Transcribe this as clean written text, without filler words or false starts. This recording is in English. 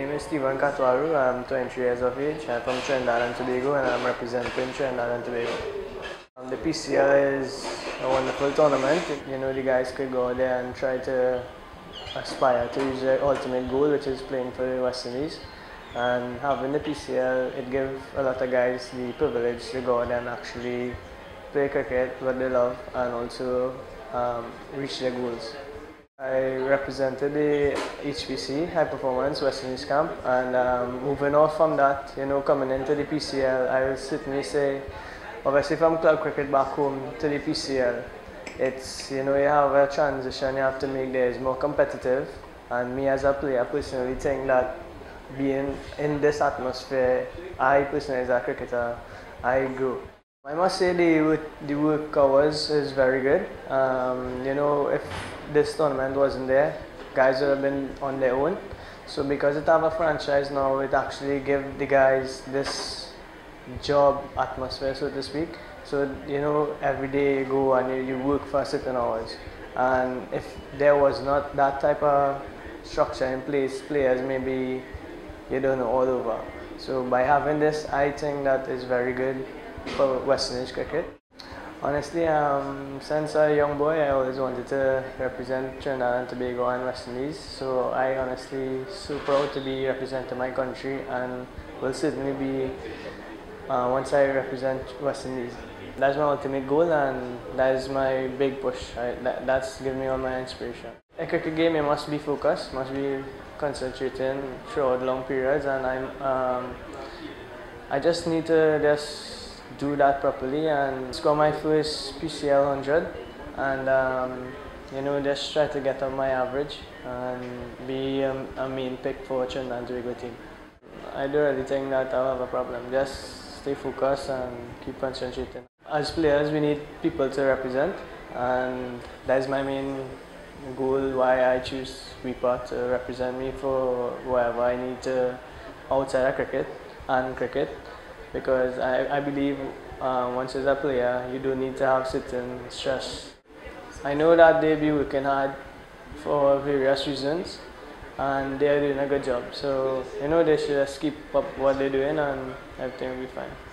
name is Steven Katwaroo. I'm 23 years of age. I'm from Trinidad and Tobago and I'm representing Trinidad and Tobago. The PCL is a wonderful tournament. You know, the guys could go there and try to aspire to reach their ultimate goal, which is playing for the West Indies. And having the PCL, it gives a lot of guys the privilege to go there and actually play cricket, what they love, and also reach their goals. I represented the HPC, High Performance West Indies camp, and moving off from that, you know, coming into the PCL, I will certainly say, obviously from club cricket back home to the PCL, it's, you know, you have a transition you have to make there. It's more competitive, and me as a player personally think that being in this atmosphere, I personally as a cricketer, I grew. I must say the work hours is very good. You know, if this tournament wasn't there, guys would have been on their own. So because it have a franchise now, it actually give the guys this job atmosphere, so to speak. So, you know, every day you go and you work for certain hours. And if there was not that type of structure in place, players maybe, you don't know, all over. So by having this, I think that is very good for West Indies cricket. Honestly, since a young boy, I always wanted to represent Trinidad and Tobago and West Indies. So I honestly so proud to be representing my country, and will certainly be once I represent West Indies. That's my ultimate goal, and that is my big push. That's given me all my inspiration. A cricket game, you must be focused, must be concentrating throughout long periods, and I just need to do that properly and score my first PCL 100, and you know, just try to get on my average and be a main pick for Trinidad and Tobago team. I don't really think that I'll have a problem. Just stay focused and keep concentrating. As players, we need people to represent, and that is my main goal, why I choose WIPA to represent me for wherever I need to outside of cricket and cricket, because I believe once as a player you don't need to have certain stress. I know that they be working hard for various reasons and they're doing a good job, so you know, they should just keep up what they're doing and everything will be fine.